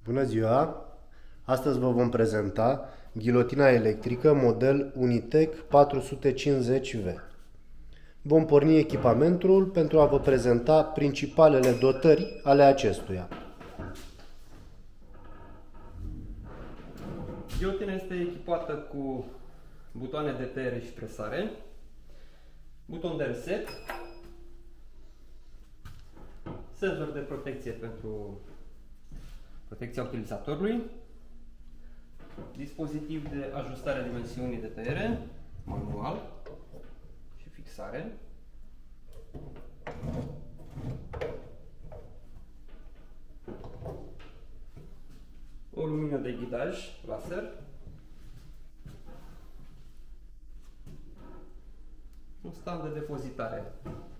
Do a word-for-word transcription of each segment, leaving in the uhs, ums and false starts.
Bună ziua! Astăzi vă vom prezenta ghilotina electrică model Unitec patru sute cincizeci V. Vom porni echipamentul pentru a vă prezenta principalele dotări ale acestuia. Ghilotina este echipată cu butoane de tăiere și presare, buton de reset, senzor de protecție pentru protecția utilizatorului, dispozitiv de ajustare a dimensiunii de tăiere, manual și fixare, o lumină de ghidaj laser, un stand de depozitare.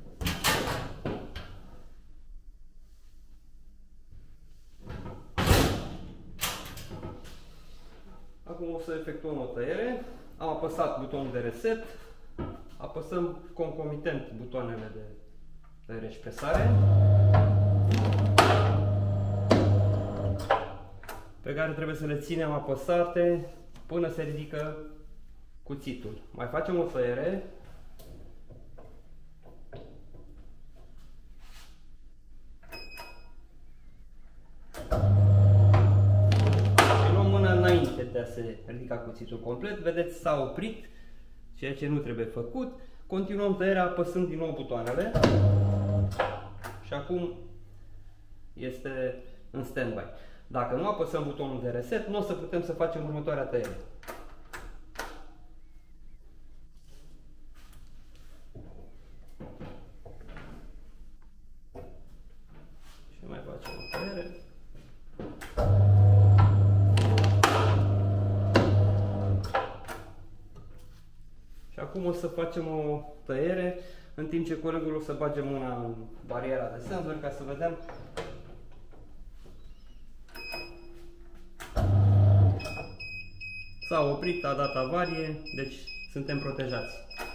Acum o să efectuăm o tăiere. Am apăsat butonul de reset, apăsăm concomitent butoanele de tăiere și presare, pe care trebuie să le ținem apăsate până se ridică cuțitul. Mai facem o tăiere. De a se ridica cuțitul complet. Vedeți, s-a oprit, ceea ce nu trebuie făcut. Continuăm tăierea apăsând din nou butoanele și acum este în stand-by. Dacă nu apăsăm butonul de reset, nu o să putem să facem următoarea tăiere. Și mai facem o tăiere. Acum o să facem o tăiere, în timp ce colegul o să bage mâna în bariera de senzor ca să vedem. S-a oprit, a dat avarie, deci suntem protejați.